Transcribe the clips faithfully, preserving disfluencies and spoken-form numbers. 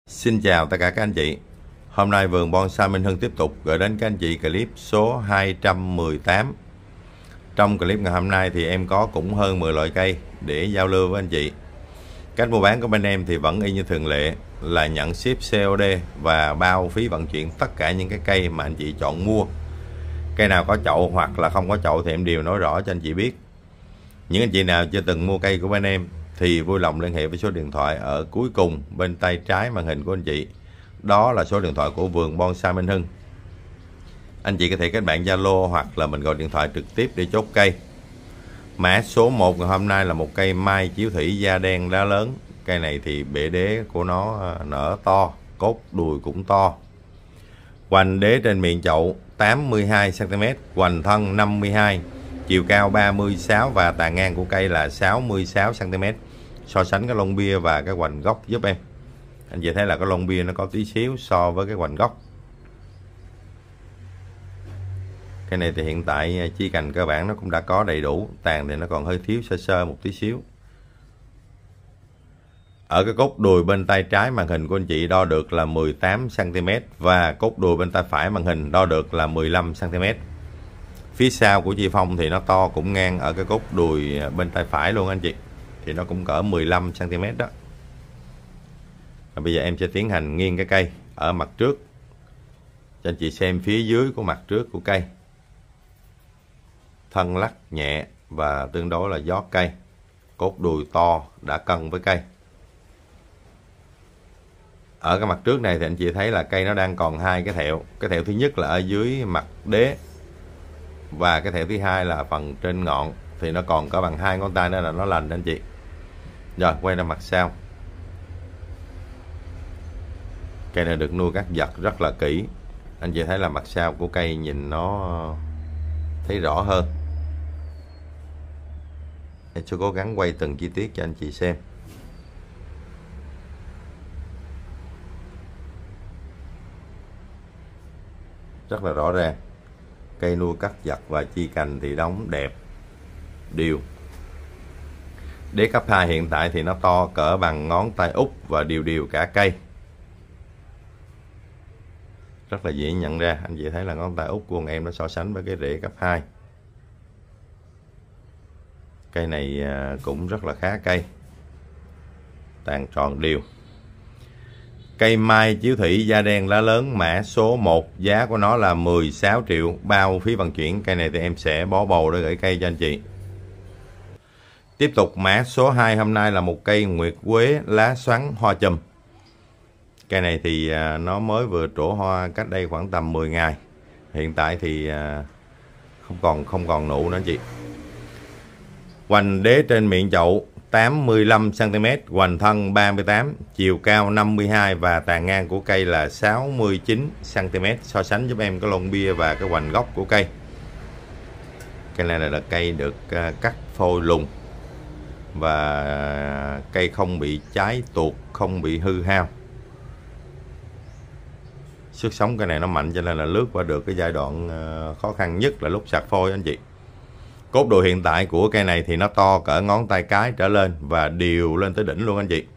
Xin chào tất cả các anh chị. Hôm nay vườn bonsai Minh Hưng tiếp tục gửi đến các anh chị clip số hai trăm mười tám. Trong clip ngày hôm nay thì em có cũng hơn mười loại cây để giao lưu với anh chị. Cách mua bán của bên em thì vẫn y như thường lệ là nhận ship xê ô đê và bao phí vận chuyển tất cả những cái cây mà anh chị chọn mua. Cây nào có chậu hoặc là không có chậu thì em đều nói rõ cho anh chị biết. Những anh chị nào chưa từng mua cây của bên em thì vui lòng liên hệ với số điện thoại ở cuối cùng bên tay trái màn hình của anh chị. Đó là số điện thoại của vườn bonsai Minh Hưng. Anh chị có thể kết bạn Zalo hoặc là mình gọi điện thoại trực tiếp để chốt cây. Mã số một ngày hôm nay là một cây mai chiếu thủy da đen lá lớn. Cây này thì bệ đế của nó nở to, cốt đùi cũng to. Hoành đế trên miệng chậu tám mươi hai xăng ti mét, hoành thân năm mươi hai, chiều cao ba mươi sáu và tàn ngang của cây là sáu mươi sáu xăng ti mét. So sánh cái lông bia và cái hoành gốc giúp em. Anh chị thấy là cái lông bia nó có tí xíu so với cái hoành gốc. Cái này thì hiện tại chi cành cơ bản nó cũng đã có đầy đủ, tàn thì nó còn hơi thiếu sơ sơ một tí xíu. Ở cái cốt đùi bên tay trái màn hình của anh chị đo được là mười tám xăng ti mét và cốt đùi bên tay phải màn hình đo được là mười lăm xăng ti mét. Phía sau của chi phong thì nó to cũng ngang ở cái cốt đùi bên tay phải luôn anh chị. Thì nó cũng cỡ mười lăm xăng ti mét đó. Và bây giờ em sẽ tiến hành nghiêng cái cây ở mặt trước cho anh chị xem phía dưới của mặt trước của cây. Thân lắc nhẹ và tương đối là giót cây. Cốt đùi to đã cân với cây. Ở cái mặt trước này thì anh chị thấy là cây nó đang còn hai cái thẹo. Cái thẹo thứ nhất là ở dưới mặt đế và cái thẹo thứ hai là phần trên ngọn, thì nó còn có bằng hai ngón tay nữa là nó lành anh chị. Rồi quay ra mặt sau. Cây này được nuôi cắt giật rất là kỹ. Anh chị thấy là mặt sau của cây nhìn nó thấy rõ hơn. Em sẽ cố gắng quay từng chi tiết cho anh chị xem. Rất là rõ ràng. Cây nuôi cắt giật và chi cành thì đóng đẹp, đều. Đế cấp hai hiện tại thì nó to cỡ bằng ngón tay út và đều đều cả cây. Rất là dễ nhận ra. Anh chị thấy là ngón tay út của em nó so sánh với cái rễ cấp hai. Cây này cũng rất là khá cây. Tàn tròn đều. Cây mai chiếu thủy da đen lá lớn mã số một. Giá của nó là mười sáu triệu bao phí vận chuyển. Cây này thì em sẽ bó bầu để gửi cây cho anh chị. Tiếp tục mã số hai hôm nay là một cây nguyệt quế lá xoắn hoa chùm. Cây này thì nó mới vừa trổ hoa cách đây khoảng tầm mười ngày. Hiện tại thì không còn không còn nụ nữa anh chị. Hoành đế trên miệng chậu tám mươi lăm xăng ti mét, hoành thân ba mươi tám, chiều cao năm mươi hai và tàn ngang của cây là sáu mươi chín xăng ti mét. So sánh giúp em cái lông bia và cái hoành gốc của cây. Cây này là cây được cắt phôi lùng và cây không bị cháy tuột, không bị hư hao. Sức sống cây này nó mạnh cho nên là lướt qua được cái giai đoạn khó khăn nhất là lúc sạc phôi anh chị. Cốt đùi hiện tại của cây này thì nó to cỡ ngón tay cái trở lên và đều lên tới đỉnh luôn anh chị.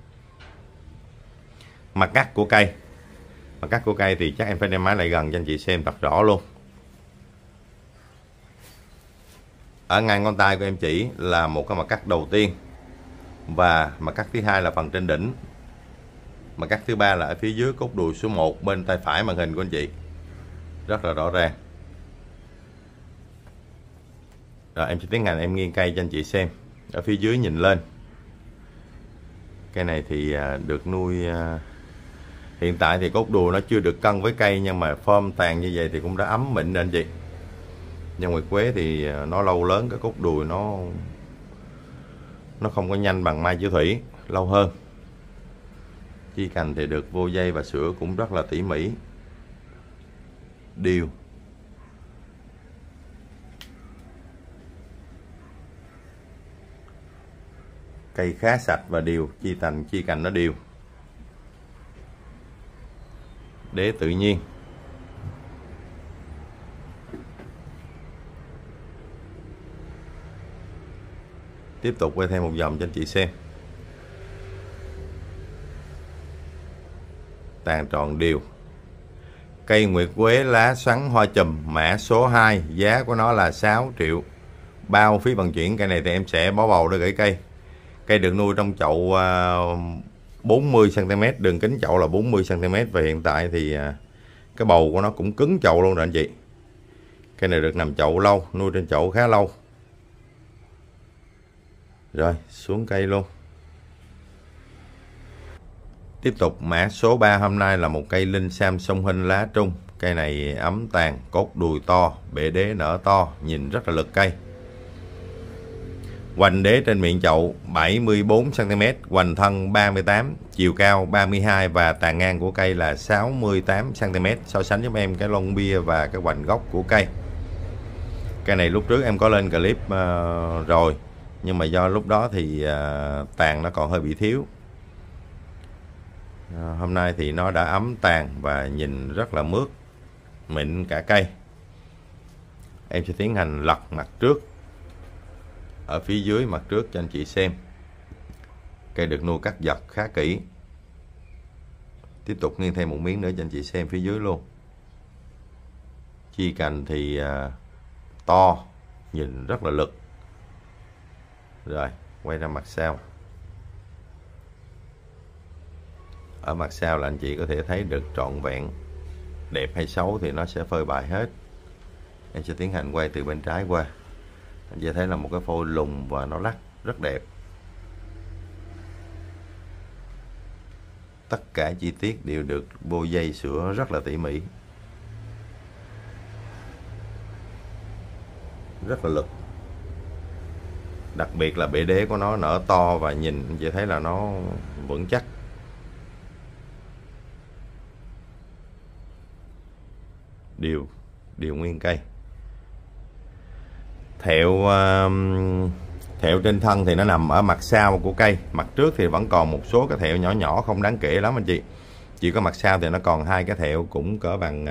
Mặt cắt của cây. Mặt cắt của cây thì chắc em phải đem máy lại gần cho anh chị xem thật rõ luôn. Ở ngay ngón tay của em chỉ là một cái mặt cắt đầu tiên. Và mặt cắt thứ hai là phần trên đỉnh. Mặt cắt thứ ba là ở phía dưới cốt đùi số một bên tay phải màn hình của anh chị. Rất là rõ ràng. Rồi em sẽ tiến hành em nghiêng cây cho anh chị xem. Ở phía dưới nhìn lên. Cây này thì được nuôi. Hiện tại thì cốt đùi nó chưa được cân với cây, nhưng mà form tàn như vậy thì cũng đã ấm mịn anh chị. Nhưng nguyệt quế thì nó lâu lớn, cái cốt đùi nó nó không có nhanh bằng mai chiếu thủy, lâu hơn. Chi cành thì được vô dây và sữa cũng rất là tỉ mỉ, đều. Cây khá sạch và đều, chi cành chi cành nó đều. Đế tự nhiên. Tiếp tục quay thêm một vòng cho anh chị xem. tàn tròn đều. Cây nguyệt quế lá xoắn hoa chùm mã số hai, giá của nó là sáu triệu, bao phí vận chuyển. Cây này thì em sẽ bó bầu để gửi cây. Cây được nuôi trong chậu bốn mươi xăng ti mét, đường kính chậu là bốn mươi xăng ti mét, và hiện tại thì cái bầu của nó cũng cứng chậu luôn rồi anh chị. Cây này được nằm chậu lâu, nuôi trên chậu khá lâu. Rồi xuống cây luôn. Tiếp tục mã số ba hôm nay là một cây linh sam sông Hinh lá trung. Cây này ấm tàn, cốt đùi to, bệ đế nở to, nhìn rất là lực cây. Hoành đế trên miệng chậu bảy mươi bốn xăng ti mét, hoành thân ba mươi tám, chiều cao ba mươi hai và tàn ngang của cây là sáu mươi tám xăng ti mét. So sánh giúp em cái lông bia và cái hoành gốc của cây. Cây này lúc trước em có lên clip uh, rồi, nhưng mà do lúc đó thì uh, tàn nó còn hơi bị thiếu. uh, Hôm nay thì nó đã ấm tàn và nhìn rất là mướt, mịn cả cây. Em sẽ tiến hành lật mặt trước ở phía dưới mặt trước cho anh chị xem. Cây được nuôi cắt giật khá kỹ. Tiếp tục nghiêng thêm một miếng nữa cho anh chị xem phía dưới luôn. Chi cành thì uh, to, nhìn rất là lực. Rồi quay ra mặt sau. Ở mặt sau là anh chị có thể thấy được trọn vẹn. Đẹp hay xấu thì nó sẽ phơi bày hết. Em sẽ tiến hành quay từ bên trái qua. Anh chị thấy là một cái phôi lùn và nó lắc rất đẹp. Tất cả chi tiết đều được bôi dây sữa rất là tỉ mỉ, rất là lực. Đặc biệt là bệ đế của nó nở to và nhìn anh chị thấy là nó vững chắc. Đều đều nguyên cây. Thẹo thẹo trên thân thì nó nằm ở mặt sau của cây. Mặt trước thì vẫn còn một số cái thẹo nhỏ nhỏ không đáng kể lắm anh chị. Chỉ có mặt sau thì nó còn hai cái thẹo cũng cỡ bằng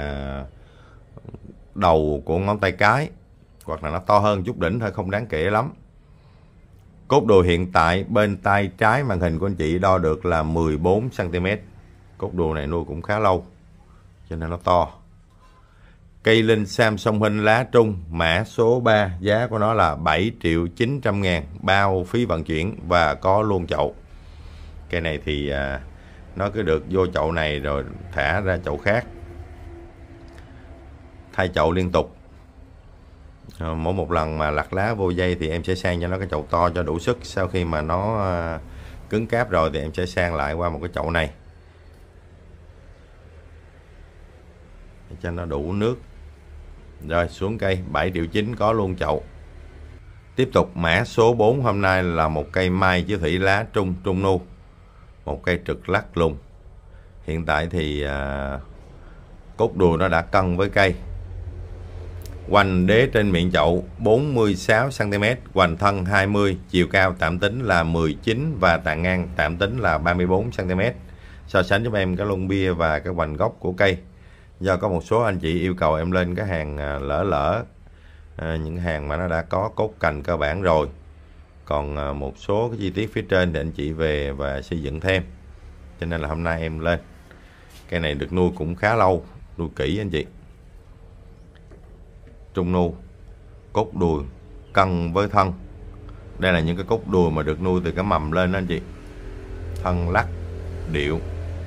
đầu của ngón tay cái, hoặc là nó to hơn chút đỉnh thôi, không đáng kể lắm. Cốt đùi hiện tại bên tay trái màn hình của anh chị đo được là mười bốn xăng ti mét. Cốt đùi này nuôi cũng khá lâu cho nên nó to. Cây linh sam sông Hinh lá trung mã số ba, giá của nó là bảy triệu chín trăm ngàn, bao phí vận chuyển và có luôn chậu. Cây này thì à, nó cứ được vô chậu này rồi thả ra chậu khác, thay chậu liên tục. à, Mỗi một lần mà lặt lá vô dây thì em sẽ sang cho nó cái chậu to cho đủ sức. Sau khi mà nó à, cứng cáp rồi thì em sẽ sang lại qua một cái chậu này để cho nó đủ nước. Rồi xuống cây bảy triệu chín có luôn chậu. Tiếp tục mã số bốn hôm nay là một cây mai chứ thủy lá trung trung nu. Một cây trực lắc lùng. Hiện tại thì à, cốt đùi nó đã cân với cây. Hoành đế trên miệng chậu bốn mươi sáu xăng ti mét, hoành thân hai mươi, chiều cao tạm tính là mười chín và tàn ngang tạm tính là ba mươi bốn xăng ti mét. So sánh giúp em cái lông bia và cái hoành gốc của cây. Do có một số anh chị yêu cầu em lên cái hàng lỡ lỡ à, những hàng mà nó đã có cốt cành cơ bản rồi, còn à, một số cái chi tiết phía trên thì anh chị về và xây dựng thêm, cho nên là hôm nay em lên. Cây này được nuôi cũng khá lâu, nuôi kỹ anh chị. Trung nu, cốt đùi cân với thân. Đây là những cái cốt đùi mà được nuôi từ cái mầm lên đó anh chị. Thân lắc điệu.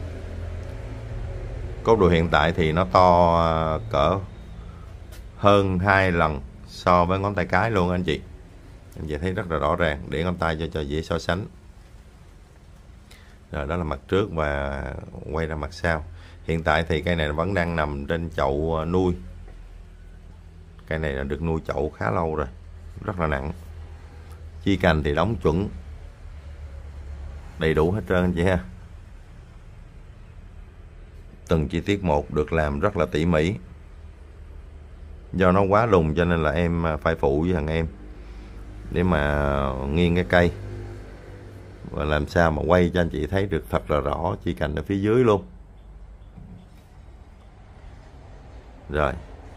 Cốt đùi hiện tại thì nó to cỡ hơn hai lần so với ngón tay cái luôn anh chị. Anh chị thấy rất là rõ ràng, để ngón tay cho cho dễ so sánh. Rồi đó là mặt trước và quay ra mặt sau. Hiện tại thì cây này vẫn đang nằm trên chậu nuôi. Cây này là được nuôi chậu khá lâu rồi, rất là nặng. Chi cành thì đóng chuẩn đầy đủ hết trơn anh chị ha. Từng chi tiết một được làm rất là tỉ mỉ. Do nó quá lùn cho nên là em phải phụ với thằng em để mà nghiêng cái cây và làm sao mà quay cho anh chị thấy được thật là rõ chi cành ở phía dưới luôn. Rồi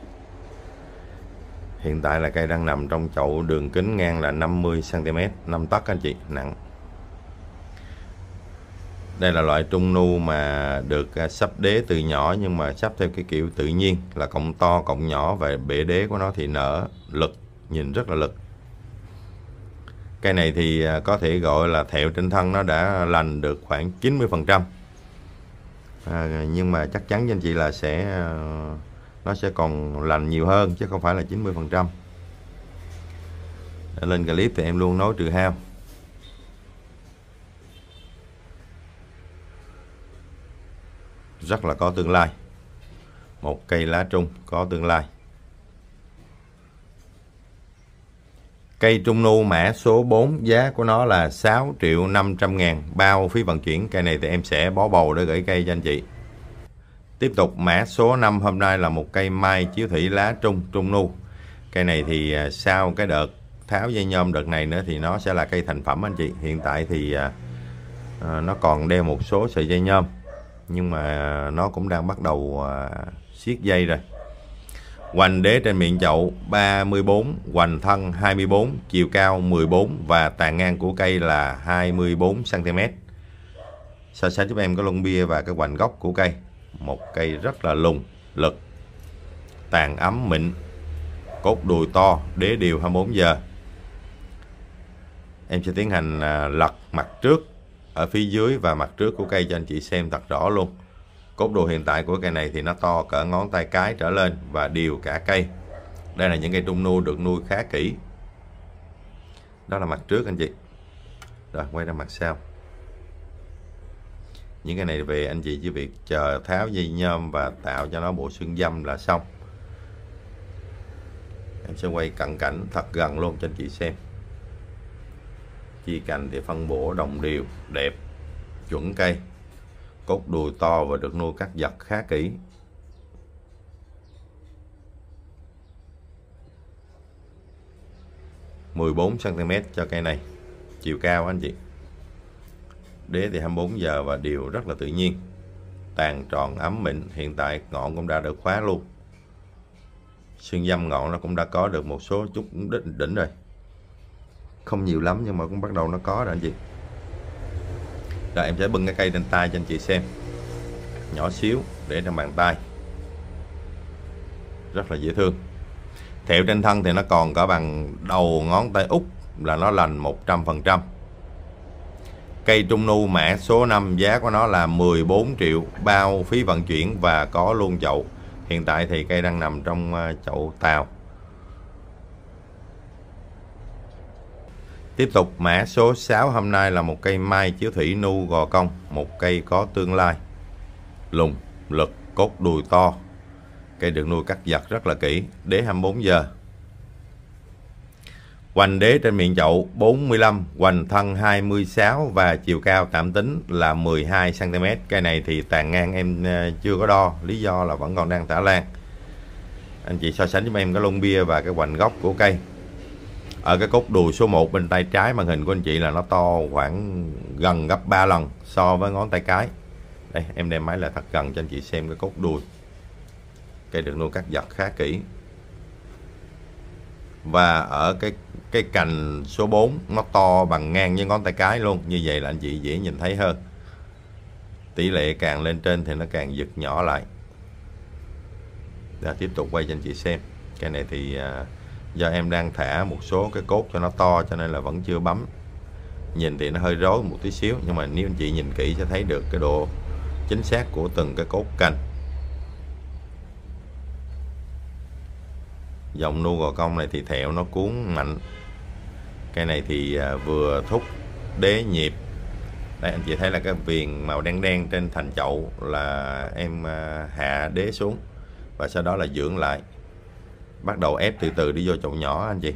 hiện tại là cây đang nằm trong chậu đường kính ngang là năm mươi xăng ti mét, năm tấc anh chị, nặng. Đây là loại trung nu mà được sắp đế từ nhỏ, nhưng mà sắp theo cái kiểu tự nhiên là cọng to cọng nhỏ, và bể đế của nó thì nở lực, nhìn rất là lực. Cây này thì có thể gọi là thẹo trên thân nó đã lành được khoảng chín mươi phần trăm, à, nhưng mà chắc chắn với anh chị là sẽ nó sẽ còn lành nhiều hơn chứ không phải là chín mươi phần trăm. Lên clip thì em luôn nói trừ hao. Rất là có tương lai, một cây lá trung có tương lai. Cây trung nu mã số bốn, giá của nó là sáu triệu năm trăm ngàn, bao phí vận chuyển. Cây này thì em sẽ bó bầu để gửi cây cho anh chị. Tiếp tục mã số năm, hôm nay là một cây mai chiếu thủy lá trung, trung nu. Cây này thì sau cái đợt tháo dây nhôm đợt này nữa thì nó sẽ là cây thành phẩm anh chị. Hiện tại thì à, nó còn đeo một số sợi dây nhôm, nhưng mà nó cũng đang bắt đầu à, siết dây rồi. Hoành đế trên miệng chậu ba mươi bốn, hoành thân hai mươi bốn, chiều cao mười bốn và tàn ngang của cây là hai mươi bốn xăng ti mét. So sánh giúp em cái lông bia và cái hoành gốc của cây. Một cây rất là lùng, lực, tàn ấm mịn, cốt đùi to, đế đều hai mươi bốn giờ. Em sẽ tiến hành à, lật mặt trước ở phía dưới và mặt trước của cây cho anh chị xem thật rõ luôn. Cốt đùi hiện tại của cây này thì nó to cỡ ngón tay cái trở lên và đều cả cây. Đây là những cây trung nu được nuôi khá kỹ. Đó là mặt trước anh chị. Rồi quay ra mặt sau. Những cái này về anh chị chỉ việc chờ tháo dây nhôm và tạo cho nó bộ xương dăm là xong. Em sẽ quay cận cảnh thật gần luôn cho anh chị xem. Chi cành thì phân bổ đồng đều, đẹp, chuẩn cây. Cốt đùi to và được nuôi cắt giật khá kỹ. mười bốn xăng ti mét cho cây này. Chiều cao anh chị. Đế thì hai mươi bốn giờ và đều rất là tự nhiên. Tàn tròn ấm mịn, hiện tại ngọn cũng đã được khóa luôn. Xương dăm ngọn nó cũng đã có được một số chút đỉnh, đỉnh rồi. Không nhiều lắm nhưng mà cũng bắt đầu nó có rồi anh chị. Rồi em sẽ bưng cái cây trên tay cho anh chị xem. Nhỏ xíu để trong bàn tay. Rất là dễ thương. Thẹo trên thân thì nó còn cả bằng đầu ngón tay út là nó lành một trăm phần trăm. Cây trung nu mã số năm, giá của nó là mười bốn triệu, bao phí vận chuyển và có luôn chậu. Hiện tại thì cây đang nằm trong chậu tàu. Tiếp tục mã số sáu, hôm nay là một cây mai chiếu thủy nu gò cong, một cây có tương lai. Lùng, lực, cốt đùi to. Cây được nuôi cắt giật rất là kỹ, đế hai mươi bốn giờ. Hoành đế trên miệng chậu bốn mươi lăm, hoành thân hai mươi sáu và chiều cao tạm tính là mười hai xăng ti mét. Cây này thì tàn ngang em chưa có đo, lý do là vẫn còn đang tả lan. Anh chị so sánh với em cái lông bia và cái hoành gốc của cây. Ở cái cốt đùi số một bên tay trái màn hình của anh chị là nó to khoảng gần gấp ba lần so với ngón tay cái. Đây em đem máy lại thật gần cho anh chị xem cái cốt đùi. Cây được nuôi cắt giật khá kỹ. Và ở cái cái cành số bốn nó to bằng ngang với ngón tay cái luôn. Như vậy là anh chị dễ nhìn thấy hơn. Tỷ lệ càng lên trên thì nó càng giật nhỏ lại. Để tiếp tục quay cho anh chị xem. Cái này thì à, do em đang thả một số cái cốt cho nó to cho nên là vẫn chưa bấm. Nhìn thì nó hơi rối một tí xíu, nhưng mà nếu anh chị nhìn kỹ sẽ thấy được cái độ chính xác của từng cái cốt cành. Dòng nu gò cong này thì thẹo nó cuốn mạnh. Cây này thì vừa thúc đế nhịp. Đây anh chị thấy là cái viền màu đen đen trên thành chậu là em hạ đế xuống và sau đó là dưỡng lại, bắt đầu ép từ từ đi vô chậu nhỏ anh chị.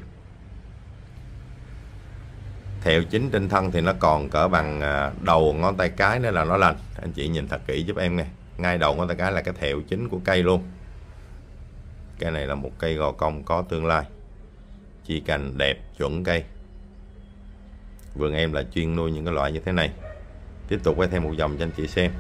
Thẹo chính trên thân thì nó còn cỡ bằng đầu ngón tay cái nữa là nó lành. Anh chị nhìn thật kỹ giúp em nè, ngay đầu ngón tay cái là cái thẹo chính của cây luôn. Cây này là một cây gò cong có tương lai, chi cành đẹp, chuẩn cây. Vườn em là chuyên nuôi những cái loại như thế này. Tiếp tục quay thêm một vòng cho anh chị xem.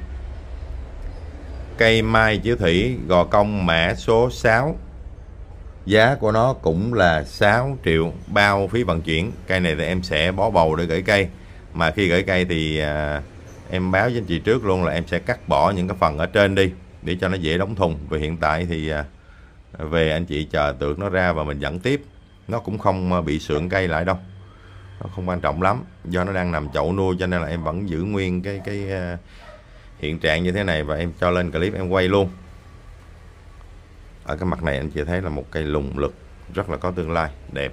Cây mai chiếu thủy gò cong mã số sáu, giá của nó cũng là sáu triệu, bao phí vận chuyển. Cây này thì em sẽ bó bầu để gửi cây. Mà khi gửi cây thì à, em báo với anh chị trước luôn là em sẽ cắt bỏ những cái phần ở trên đi để cho nó dễ đóng thùng. Vì hiện tại thì về anh chị chờ tược nó ra và mình dẫn tiếp, nó cũng không bị sượng cây lại đâu, nó không quan trọng lắm. Do nó đang nằm chậu nuôi cho nên là em vẫn giữ nguyên cái cái hiện trạng như thế này, và em cho lên clip em quay luôn. Ở cái mặt này anh chị thấy là một cây lùng lực rất là có tương lai, đẹp.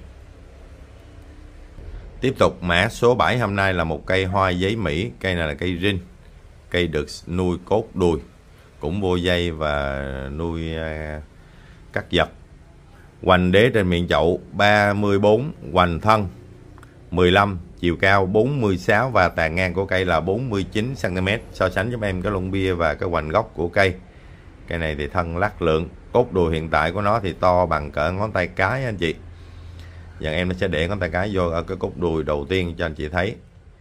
Tiếp tục mã số bảy hôm nay là một cây hoa giấy Mỹ. Cây này là cây rin, cây được nuôi cốt đùi, cũng vô dây và nuôi uh, cắt giật. Hoành đế trên miệng chậu ba mươi bốn, hoành thân mười lăm, chiều cao bốn mươi sáu và tàn ngang của cây là bốn mươi chín xăng ti mét. So sánh giúp em cái lông bia và cái hoành gốc của cây. Cây này thì thân lắc lượng, cốt đùi hiện tại của nó thì to bằng cỡ ngón tay cái anh chị. Giờ em nó sẽ để ngón tay cái vô ở cái cốt đùi đầu tiên cho anh chị thấy.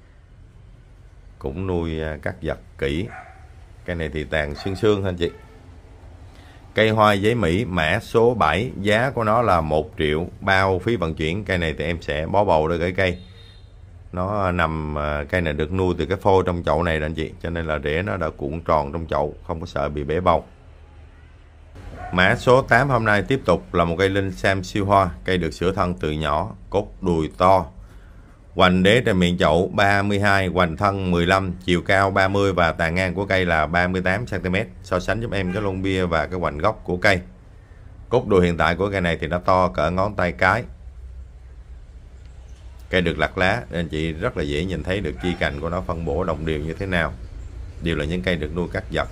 Cũng nuôi cắt giật kỹ. Cây này thì tàn xương xương anh chị. Cây hoa giấy Mỹ mã số bảy, giá của nó là một triệu bao phí vận chuyển. Cây này thì em sẽ bó bầu để gửi cây. Nó nằm, cây này được nuôi từ cái phôi trong chậu này đó anh chị, cho nên là rễ nó đã cuộn tròn trong chậu, không có sợ bị bể bầu. Mã số tám hôm nay tiếp tục là một cây linh sam siêu hoa. Cây được sửa thân từ nhỏ, cốt đùi to. Hoành đế trên miệng chậu ba mươi hai, hoành thân mười lăm, chiều cao ba mươi và tàn ngang của cây là ba mươi tám xăng ti mét. So sánh giúp em cái lông bia và cái hoành gốc của cây. Cốt đùi hiện tại của cây này thì nó to cỡ ngón tay cái. Cây được lặt lá nên anh chị rất là dễ nhìn thấy được chi cành của nó phân bổ đồng đều như thế nào. Đều là những cây được nuôi cắt giật.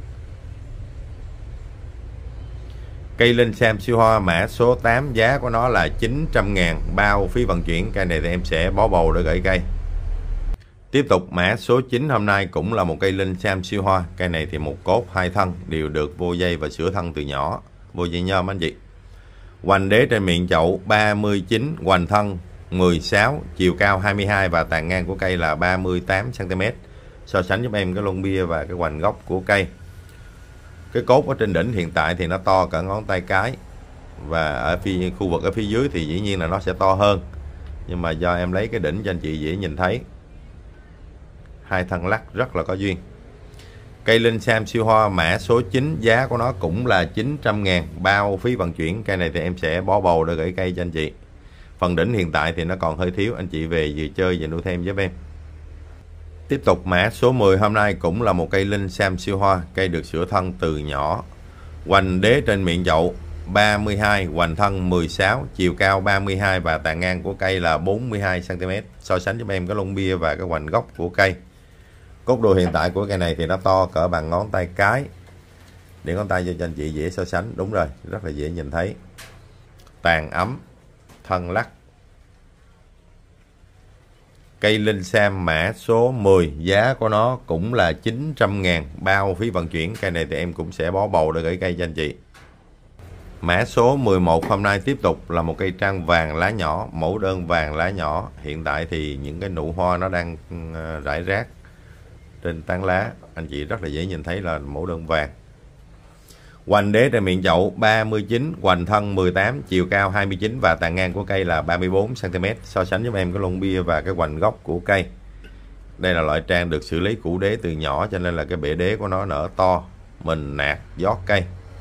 Cây linh sam siêu hoa mã số tám, giá của nó là chín trăm ngàn bao phí vận chuyển. Cây này thì em sẽ bó bầu để gửi cây. Tiếp tục mã số chín hôm nay cũng là một cây linh sam siêu hoa. Cây này thì một cốt hai thân đều được vô dây và sửa thân từ nhỏ, vô dây nhôm anh chị. Hoành đế trên miệng chậu ba mươi chín, hoành thân mười sáu, chiều cao hai mươi hai và tàn ngang của cây là ba mươi tám xăng ti mét. So sánh giúp em cái lông bia và cái hoành gốc của cây. Cái cốt ở trên đỉnh hiện tại thì nó to cỡ ngón tay cái, và ở phía khu vực ở phía dưới thì dĩ nhiên là nó sẽ to hơn, nhưng mà do em lấy cái đỉnh cho anh chị dễ nhìn thấy. Hai thân lắc rất là có duyên. Cây linh sam siêu hoa mã số chín, giá của nó cũng là chín trăm ngàn bao phí vận chuyển. Cây này thì em sẽ bó bầu để gửi cây cho anh chị. Phần đỉnh hiện tại thì nó còn hơi thiếu, anh chị về vừa chơi vừa nuôi thêm giúp em. Tiếp tục mã số mười hôm nay cũng là một cây linh sam siêu hoa. Cây được sửa thân từ nhỏ. Hoành đế trên miệng chậu ba mươi hai, hoành thân mười sáu, chiều cao ba mươi hai và tàn ngang của cây là bốn mươi hai xăng ti mét. So sánh giúp em cái lông bia và cái hoành gốc của cây. Cốt đùi hiện tại của cây này thì nó to cỡ bằng ngón tay cái. Để ngón tay cho anh chị dễ so sánh. Đúng rồi, rất là dễ nhìn thấy. Tàn ấm, thân lắc. Cây linh sam mã số mười, giá của nó cũng là chín trăm ngàn bao phí vận chuyển. Cây này thì em cũng sẽ bó bầu để gửi cây cho anh chị. Mã số mười một hôm nay tiếp tục là một cây trang vàng lá nhỏ, mẫu đơn vàng lá nhỏ. Hiện tại thì những cái nụ hoa nó đang rải rác trên tán lá, anh chị rất là dễ nhìn thấy là mẫu đơn vàng. Hoành đế trên miệng chậu ba mươi chín, hoành thân mười tám, chiều cao hai mươi chín và tàn ngang của cây là ba mươi bốn xăng ti mét. So sánh giúp em cái lông bia và cái hoành gốc của cây. Đây là loại trang được xử lý củ đế từ nhỏ, cho nên là cái bệ đế của nó nở to, mình nạt giót cây.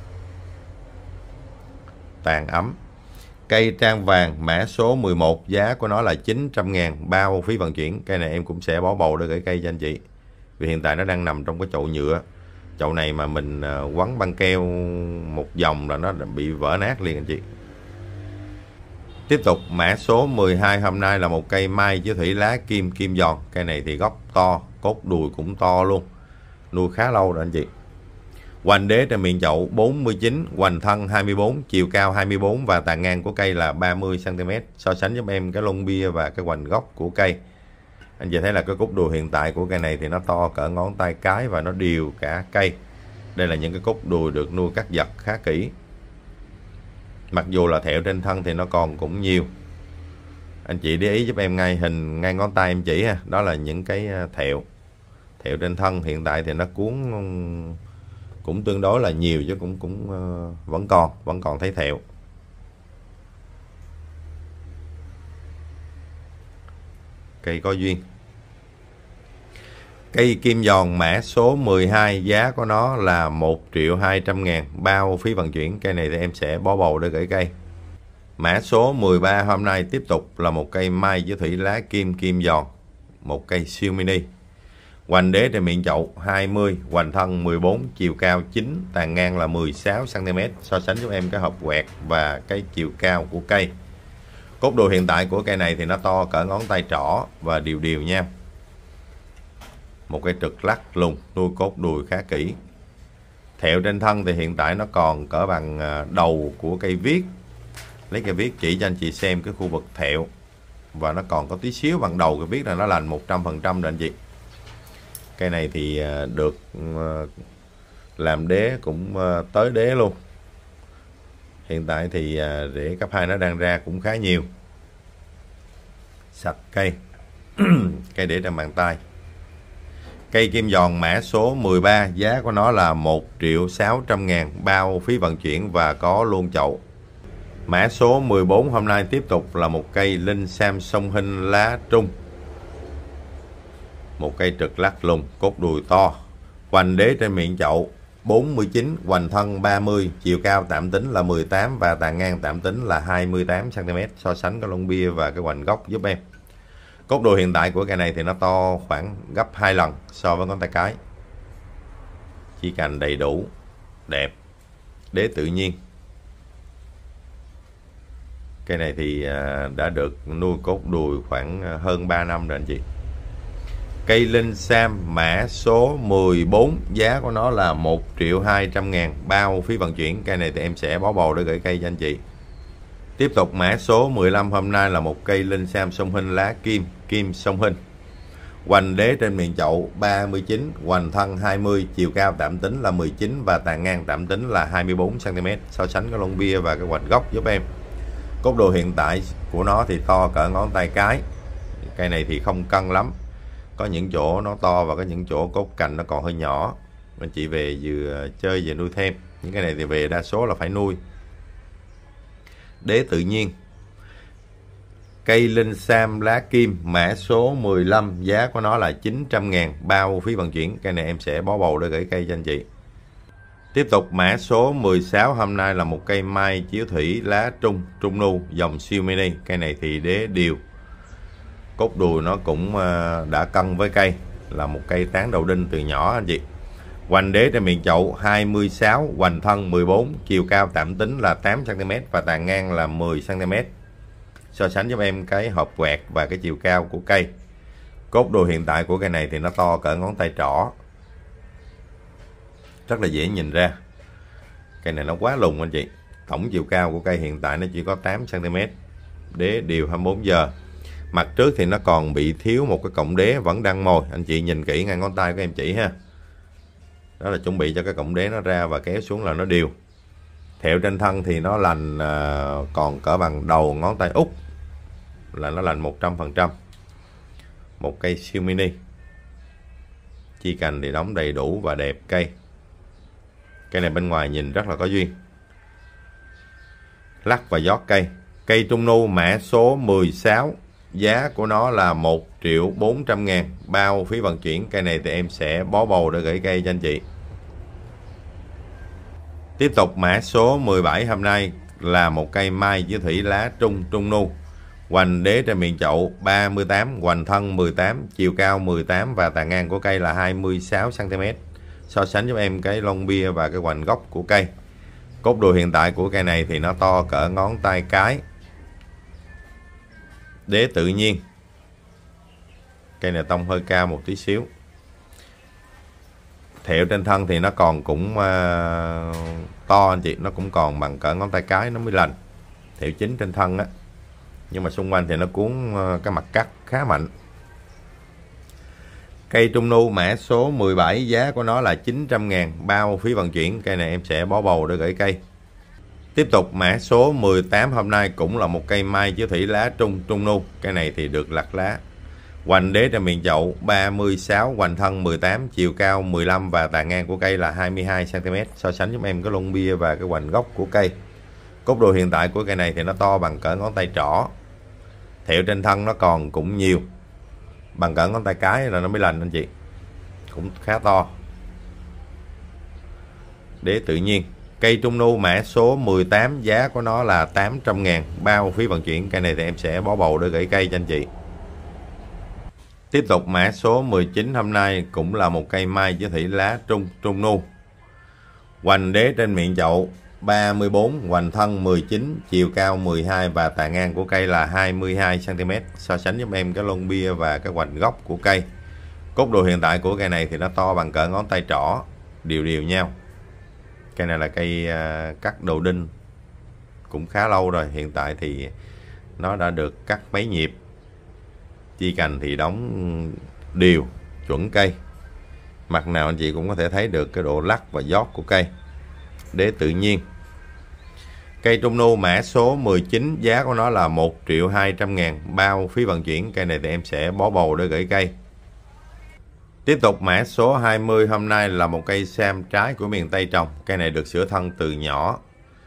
Tàn ấm. Cây trang vàng mã số mười một, giá của nó là chín trăm ngàn bao phí vận chuyển. Cây này em cũng sẽ bó bầu để gửi cây cho anh chị. Vì hiện tại nó đang nằm trong cái chậu nhựa. Chậu này mà mình quấn băng keo một vòng là nó bị vỡ nát liền anh chị. Tiếp tục mã số mười hai hôm nay là một cây mai chứ thủy lá kim kim giòn. Cây này thì gốc to, cốt đùi cũng to luôn. Nuôi khá lâu rồi anh chị. Hoành đế trên miệng chậu bốn mươi chín, hoành thân hai mươi bốn, chiều cao hai mươi bốn và tàn ngang của cây là ba mươi xăng ti mét. So sánh giúp em cái lông bia và cái hoành gốc của cây. Anh chị thấy là cái cốt đùi hiện tại của cây này thì nó to cỡ ngón tay cái và nó đều cả cây. Đây là những cái cốt đùi được nuôi cắt giật khá kỹ. Mặc dù là thẹo trên thân thì nó còn cũng nhiều. Anh chị để ý giúp em ngay hình ngay ngón tay em chỉ ha, đó là những cái thẹo. Thẹo trên thân hiện tại thì nó cuốn cũng tương đối là nhiều, chứ cũng cũng vẫn còn vẫn còn thấy thẹo. Cây có duyên. Cây kim giòn mã số mười hai, giá của nó là một triệu hai trăm ngàn, bao phí vận chuyển. Cây này thì em sẽ bó bầu để gửi cây. Mã số mười ba hôm nay tiếp tục là một cây mai với thủy lá kim kim giòn, một cây siêu mini. Hoành đế trên miệng chậu hai mươi, hoành thân mười bốn, chiều cao chín, tàn ngang là mười sáu xăng ti mét. So sánh giúp em cái hộp quẹt và cái chiều cao của cây. Cốt đùi hiện tại của cây này thì nó to cỡ ngón tay trỏ và đều đều nha. Một cây trực lắc lùng, nuôi cốt đùi khá kỹ. Thẹo trên thân thì hiện tại nó còn cỡ bằng đầu của cây viết. Lấy cây viết chỉ cho anh chị xem cái khu vực thẹo. Và nó còn có tí xíu bằng đầu cây viết là nó lành một trăm phần trăm rồi anh chị. Cây này thì được làm đế cũng tới đế luôn. Hiện tại thì rễ cấp hai nó đang ra cũng khá nhiều. Sạch cây. Cây để trên bàn tay. Cây kim giòn mã số mười ba, giá của nó là một triệu sáu trăm ngàn, bao phí vận chuyển và có luôn chậu. Mã số mười bốn hôm nay tiếp tục là một cây linh sam sông Hinh lá trung. Một cây trực lắc lùng, cốt đùi to. Hoành đế trên miệng chậu bốn mươi chín, hoành thân ba mươi, chiều cao tạm tính là mười tám và tàn ngang tạm tính là hai mươi tám xăng ti mét. So sánh cái lông bia và cái hoành gốc giúp em. Cốt đùi hiện tại của cây này thì nó to khoảng gấp hai lần so với ngón tay cái. Chi cành đầy đủ, đẹp, đế tự nhiên. Cây này thì đã được nuôi cốt đùi khoảng hơn ba năm rồi anh chị. Cây linh sam mã số mười bốn, giá của nó là một triệu hai trăm ngàn, bao phí vận chuyển. Cây này thì em sẽ bó bầu để gửi cây cho anh chị. Tiếp tục mã số mười lăm hôm nay là một cây linh sam sông Hinh lá kim, kim sông Hinh. Hoành đế trên miệng chậu ba mươi chín, hoành thân hai mươi, chiều cao tạm tính là mười chín và tàn ngang tạm tính là hai mươi bốn xăng ti mét. So sánh cái lông bia và cái hoành gốc giúp em. Cốt đồ hiện tại của nó thì to cỡ ngón tay cái. Cây này thì không cân lắm. Có những chỗ nó to và có những chỗ cốt cành nó còn hơi nhỏ. Anh chị về vừa chơi vừa nuôi thêm. Những cái này thì về đa số là phải nuôi. Đế tự nhiên. Cây linh sam lá kim mã số mười lăm, giá của nó là chín trăm ngàn, bao phí vận chuyển. Cây này em sẽ bó bầu để gửi cây cho anh chị. Tiếp tục mã số mười sáu hôm nay là một cây mai chiếu thủy lá trung, trung nu, dòng siêu mini. Cây này thì đế đều. Cốt đùi nó cũng đã cân với cây, là một cây tán đầu đinh từ nhỏ anh chị. Hoành đế trên miệng chậu hai mươi sáu, hoành thân mười bốn, chiều cao tạm tính là tám xăng ti mét và tàn ngang là mười xăng ti mét. So sánh giúp em cái hộp quẹt và cái chiều cao của cây. Cốt đùi hiện tại của cây này thì nó to cỡ ngón tay trỏ. Rất là dễ nhìn ra. Cây này nó quá lùn anh chị. Tổng chiều cao của cây hiện tại nó chỉ có tám xăng ti mét. Đế đều hai mươi bốn giờ. Mặt trước thì nó còn bị thiếu một cái cọng đế vẫn đang mồi. Anh chị nhìn kỹ ngay ngón tay của em chỉ ha. Đó là chuẩn bị cho cái cọng đế nó ra và kéo xuống là nó đều. Thẹo trên thân thì nó lành còn cỡ bằng đầu ngón tay út, là nó lành một trăm phần trăm. Một cây siêu mini. Chi cành thì đóng đầy đủ và đẹp cây. Cây này bên ngoài nhìn rất là có duyên. Lắc và giót cây. Cây trung nu mã số mười sáu, giá của nó là một triệu bốn trăm ngàn, bao phí vận chuyển. Cây này thì em sẽ bó bầu để gửi cây cho anh chị. Tiếp tục mã số mười bảy hôm nay là một cây mai với thủy lá trung, trung nu. Hoành đế trên miệng chậu ba mươi tám, hoành thân mười tám, chiều cao mười tám và tàn ngang của cây là hai mươi sáu xăng ti mét. So sánh giúp em cái lông bia và cái hoành gốc của cây. Cốt đùi hiện tại của cây này thì nó to cỡ ngón tay cái. Đế tự nhiên. Cây này tông hơi cao một tí xíu. Thẹo trên thân thì nó còn cũng uh, to anh chị. Nó cũng còn bằng cỡ ngón tay cái nó mới lành. Thẹo chính trên thân á. Nhưng mà xung quanh thì nó cuốn uh, cái mặt cắt khá mạnh. Cây trung nu mã số mười bảy, giá của nó là chín trăm ngàn, bao phí vận chuyển. Cây này em sẽ bó bầu để gửi cây. Tiếp tục mã số mười tám hôm nay cũng là một cây mai chiếu thủy lá trung, trung nu. Cây này thì được lặt lá. Hoành đế trên miệng chậu ba mươi sáu, hoành thân mười tám, chiều cao mười lăm và tàn ngang của cây là hai mươi hai xăng ti mét. So sánh giúp em cái lông bia và cái hoành gốc của cây. Cốt đồ hiện tại của cây này thì nó to bằng cỡ ngón tay trỏ. Thẹo trên thân nó còn cũng nhiều. Bằng cỡ ngón tay cái là nó mới lành anh chị. cũng khá to. Đế tự nhiên. Cây trung nu mã số mười tám, giá của nó là tám trăm ngàn, bao phí vận chuyển. Cây này thì em sẽ bó bầu để gửi cây cho anh chị. Tiếp tục mã số mười chín, hôm nay cũng là một cây mai chỉ thị lá trung trung nu. Hoành đế trên miệng chậu ba mươi bốn, hoành thân mười chín, chiều cao mười hai và tà ngang của cây là hai mươi hai xăng ti mét. So sánh giúp em cái lông bia và cái hoành gốc của cây. Cốt đồ hiện tại của cây này thì nó to bằng cỡ ngón tay trỏ, đều đều nhau. Cây này là cây cắt đầu đinh cũng khá lâu rồi, hiện tại thì nó đã được cắt mấy nhịp. Chi cành thì đóng đều, chuẩn cây. Mặt nào anh chị cũng có thể thấy được cái độ lắc và giót của cây. Đế tự nhiên. Cây trung nu mã số mười chín, giá của nó là một triệu hai trăm ngàn, bao phí vận chuyển. Cây này thì em sẽ bó bầu để gửi cây. Tiếp tục mã số hai mươi, hôm nay là một cây sam trái của miền Tây trồng. Cây này được sửa thân từ nhỏ.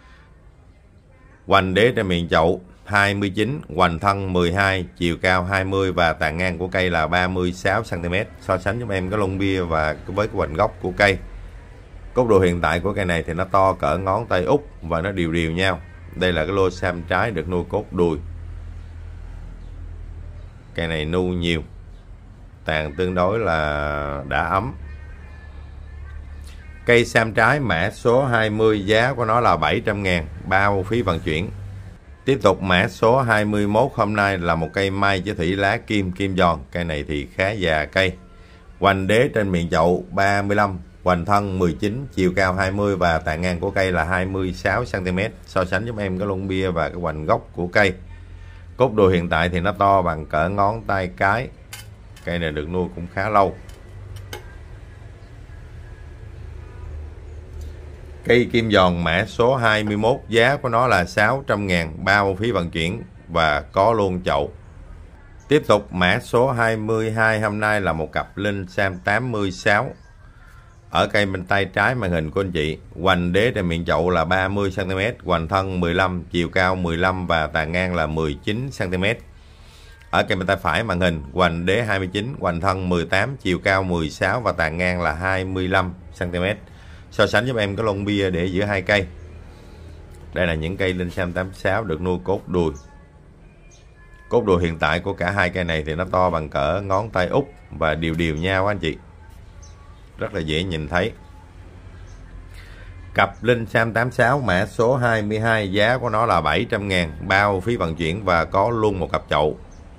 Hoành đế trên miệng chậu hai mươi chín, hoành thân mười hai, chiều cao hai mươi và tà ngang của cây là ba mươi sáu xăng ti mét. So sánh giúp em cái lông bia và với cái hoành gốc của cây. Cốt độ hiện tại của cây này thì nó to cỡ ngón tay út và nó đều đều nhau. Đây là cái lô sam trái được nuôi cốt đùi. Cây này nu nhiều, tàn tương đối là đã ấm. Cây sam trái mã số hai mươi, giá của nó là bảy trăm ngàn, bao phí vận chuyển. Tiếp tục mã số hai mươi mốt, hôm nay là một cây mai chỉ thị lá kim kim giòn. Cây này thì khá già cây. Hoành đế trên miệng chậu ba mươi lăm, hoành thân mười chín, chiều cao hai mươi và tà ngang của cây là hai mươi sáu xăng ti mét. So sánh giúp em cái lông bia và cái hoành gốc của cây. Cốt đồ hiện tại thì nó to bằng cỡ ngón tay cái. Cây này được nuôi cũng khá lâu. Cây kim giòn mã số hai mươi mốt, giá của nó là sáu trăm ngàn, bao phí vận chuyển và có luôn chậu. Tiếp tục mã số hai mươi hai, hôm nay là một cặp linh sam tám mươi sáu. Ở cây bên tay trái màn hình của anh chị. Hoành đế trên miệng chậu là ba mươi xăng ti mét, hoành thân mười lăm, chiều cao mười lăm và tà ngang là mười chín xăng ti mét. Ở cây bên tay phải màn hình, hoành đế hai mươi chín, hoành thân mười tám, chiều cao mười sáu và tà ngang là hai mươi lăm xăng ti mét. So sánh giúp em cái lông bia để giữa hai cây. Đây là những cây linh sam tám mươi sáu được nuôi cốt đùi. Cốt đùi hiện tại của cả hai cây này thì nó to bằng cỡ ngón tay út và đều đều nhau anh chị. Rất là dễ nhìn thấy. Cặp linh sam tám mươi sáu mã số hai mươi hai, giá của nó là bảy trăm ngàn, bao phí vận chuyển và có luôn một cặp chậu.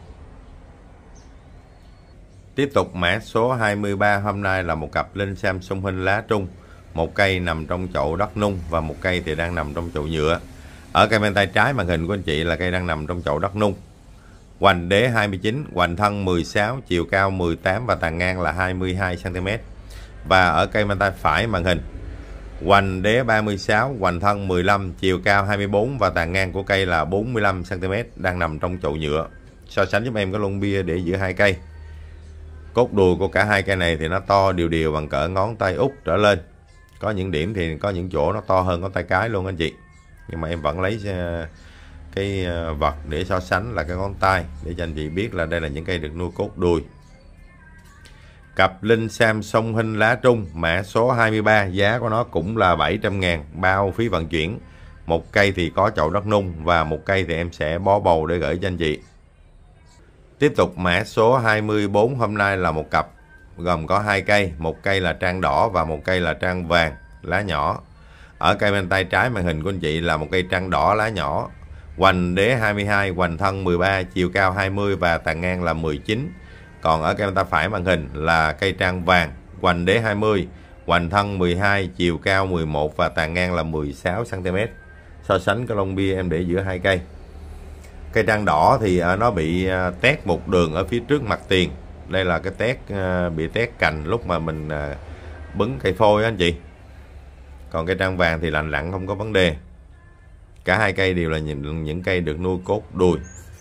Tiếp tục mã số hai mươi ba, hôm nay là một cặp linh sam sông hình lá trung. Một cây nằm trong chậu đất nung và một cây thì đang nằm trong chậu nhựa. Ở cây bên tay trái màn hình của anh chị là cây đang nằm trong chậu đất nung. Hoành đế hai mươi chín, hoành thân mười sáu, chiều cao mười tám và tà ngang là hai mươi hai xăng ti mét. Và ở cây bên tay phải màn hình, hoành đế ba mươi sáu, hoành thân mười lăm, chiều cao hai mươi bốn và tà ngang của cây là bốn mươi lăm xăng ti mét, đang nằm trong chậu nhựa. So sánh giúp em cái lông bia để giữa hai cây. Cốt đùi của cả hai cây này thì nó to đều đều bằng cỡ ngón tay út trở lên. Có những điểm thì có những chỗ nó to hơn ngón tay cái luôn anh chị. Nhưng mà em vẫn lấy cái vật để so sánh là cái ngón tay, để cho anh chị biết là đây là những cây được nuôi cốt đùi. Cặp linh sam sông hình lá trung mã số hai mươi ba, giá của nó cũng là bảy trăm ngàn, bao phí vận chuyển. Một cây thì có chậu đất nung và một cây thì em sẽ bó bầu để gửi cho anh chị. Tiếp tục mã số hai mươi bốn, hôm nay là một cặp gồm có hai cây, một cây là trang đỏ và một cây là trang vàng lá nhỏ. Ở cây bên tay trái màn hình của anh chị là một cây trang đỏ lá nhỏ. Hoành đế hai mươi hai, hoành thân mười ba, chiều cao hai mươi và tà ngang là mười chín. Còn ở cây bên tay phải màn hình là cây trang vàng, hoành đế hai mươi, hoành thân mười hai, chiều cao mười một và tà ngang là mười sáu xăng ti mét. So sánh cái lông bia em để giữa hai cây. Cây trang đỏ thì nó bị tét một đường ở phía trước mặt tiền. Đây là cái tét bị tét cành lúc mà mình bứng cây phôi á anh chị. Còn cây trang vàng thì lành lặn không có vấn đề. Cả hai cây đều là những, những cây được nuôi cốt đùi.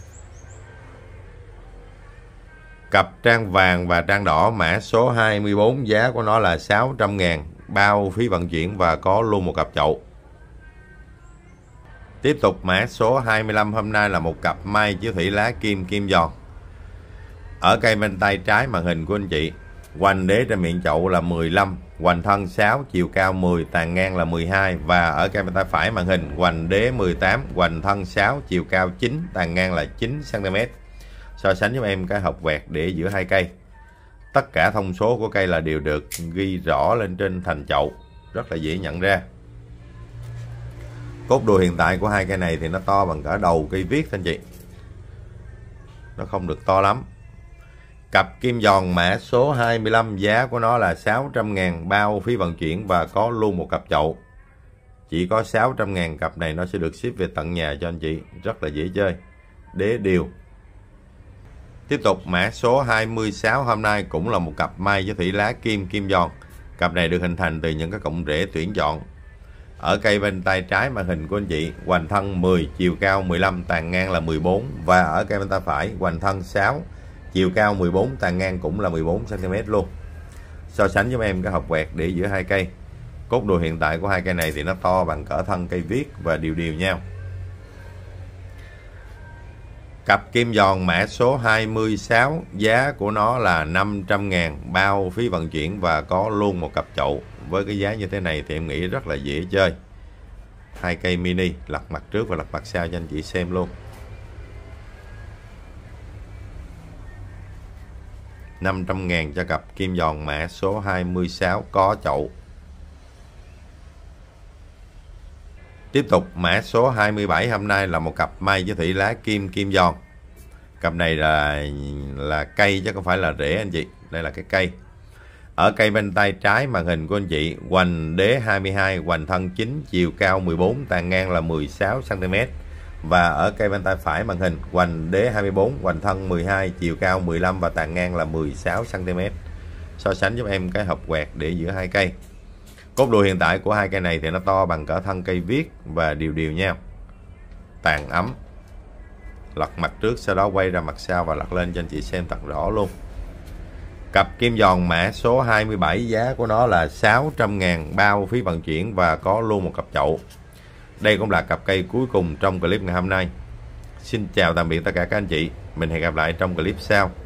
Cặp trang vàng và trang đỏ mã số hai mươi bốn, giá của nó là sáu trăm ngàn, bao phí vận chuyển và có luôn một cặp chậu. Tiếp tục mã số hai mươi lăm, hôm nay là một cặp mai chiếu thủy lá kim kim giòn. Ở cây bên tay trái màn hình của anh chị, Hoành đế trên miệng chậu là mười lăm, hoành thân sáu, chiều cao mười, tàn ngang là mười hai. Và ở cây bên tay phải màn hình, hoành đế mười tám, hoành thân sáu, chiều cao chín, tàn ngang là chín xăng ti mét. So sánh giúp em cái hộp quẹt để giữa hai cây. Tất cả thông số của cây là đều được ghi rõ lên trên thành chậu, rất là dễ nhận ra. Cốt đuôi hiện tại của hai cây này thì nó to bằng cỡ đầu cây viết anh chị, nó không được to lắm. Cặp kim giòn mã số hai mươi lăm, giá của nó là sáu trăm ngàn bao phí vận chuyển và có luôn một cặp chậu. Chỉ có sáu trăm ngàn, cặp này nó sẽ được ship về tận nhà cho anh chị, rất là dễ chơi. Đế đều. Tiếp tục mã số hai mươi sáu, hôm nay cũng là một cặp mai với thủy lá kim kim giòn. Cặp này được hình thành từ những cái cọng rễ tuyển chọn. Ở cây bên tay trái màn hình của anh chị, hoành thân mười, chiều cao mười lăm, tàn ngang là mười bốn. Và ở cây bên tay phải, hoành thân sáu, chiều cao mười bốn, tàn ngang cũng là mười bốn xăng ti mét luôn. So sánh với em cái hộp quẹt để giữa hai cây. Cốt đùi hiện tại của hai cây này thì nó to bằng cỡ thân cây viết và đều đều nhau. Cặp kim giòn mã số hai mươi sáu, giá của nó là năm trăm ngàn bao phí vận chuyển và có luôn một cặp chậu. Với cái giá như thế này thì em nghĩ rất là dễ chơi. Hai cây mini, lật mặt trước và lật mặt sau cho anh chị xem luôn. năm trăm ngàn cho cặp kim giòn mã số hai mươi sáu có chậu. Tiếp tục mã số hai mươi bảy, hôm nay là một cặp mai với thủy lá kim kim giòn. Cặp này là là cây chứ không phải là rễ anh chị. Đây là cái cây. Ở cây bên tay trái màn hình của anh chị, hoành đế hai mươi hai, hoành thân chín, chiều cao mười bốn, tàn ngang là mười sáu xăng ti mét. Và ở cây bên tay phải màn hình, hoành đế hai mươi bốn, hoành thân mười hai, chiều cao mười lăm và tàn ngang là mười sáu xăng ti mét. So sánh giúp em cái hộp quẹt để giữa hai cây. Cốt đuôi hiện tại của hai cây này thì nó to bằng cỡ thân cây viết và đều đều nhau. Tàn ấm. Lật mặt trước, sau đó quay ra mặt sau và lật lên cho anh chị xem thật rõ luôn. Cặp kim giòn mã số hai mươi bảy, giá của nó là sáu trăm ngàn bao phí vận chuyển và có luôn một cặp chậu. Đây cũng là cặp cây cuối cùng trong clip ngày hôm nay. Xin chào tạm biệt tất cả các anh chị. Mình hẹn gặp lại trong clip sau.